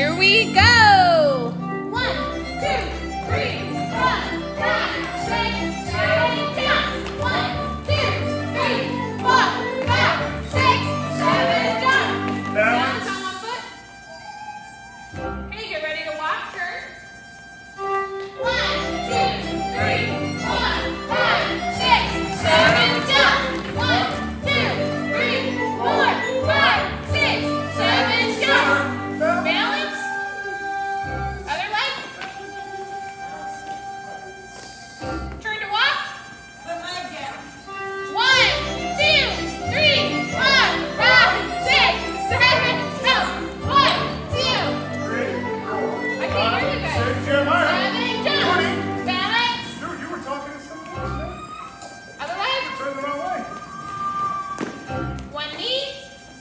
Here we go. 1, 2, 3, 4, 5, 6, 7, jump. 1, 2, 3, 4, 5, 6, 7, jump. Balance on one foot. Okay, get ready to walk. Turn. 1, 2, 3, 4, 5, 6, 7, jump. 1, 2, 3, 4, 5, 6, 7, jump. Balance. Other leg. Turn to walk. Put leg down. 1, 2, 3, 4, 5, 6, 7, jump. 1, 2. I can't hear you guys. 7, jump. Balance. Dude, you were talking to someone else, man. Other leg. Turn the wrong way. One knee.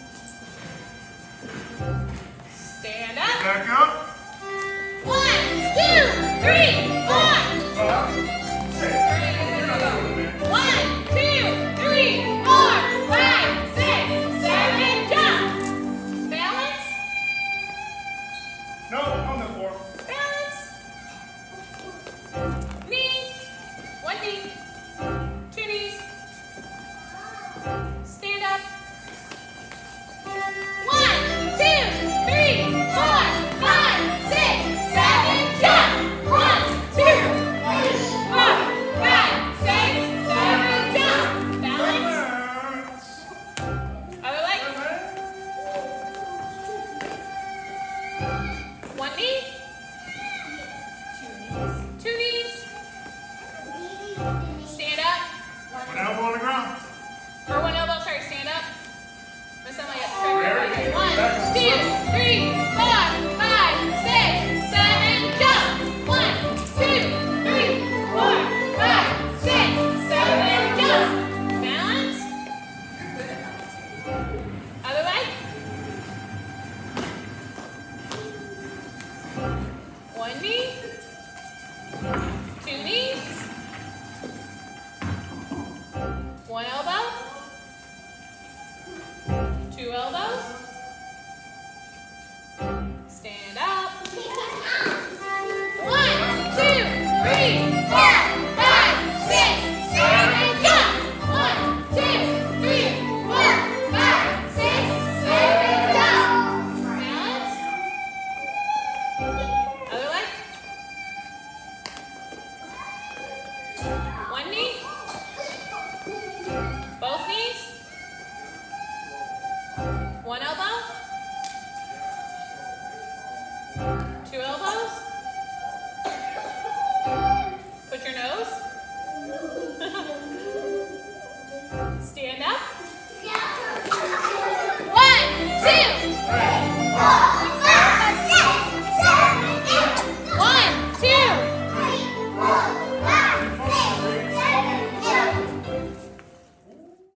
Stand up. Back up. 1, 2, 3, 4. 5, 6. You're not doing it, man. 1, 2, 3, 4, 5, 6, 7, jump. Balance. No, on the floor. Balance. Knees. One knee. Two knees. Stand up. 1, 2, 3, 4, 5, 6, 7, jump. 1, 2, 3, 4, 5, 6, 7, jump. Balance. Balance. Other leg. One knee. Two knees. Stand up. One elbow on the ground. Or one elbow, sorry, stand up. Miss Emily, Very good. 1, 2, 3, 4, 5, 6, 7, jump. 1, 2, 3, 4, 5, 6, 7, jump. Balance. Other leg. One knee. Two knees. One elbow. Two elbows. Stand up. 1, 2, 3, 4, 5, 6, 7, jump. 1, 2, 3, 4, 5, 6, 7, jump. Balance. Other leg. One knee. Both knees. One elbow. Two elbows. Put your nose.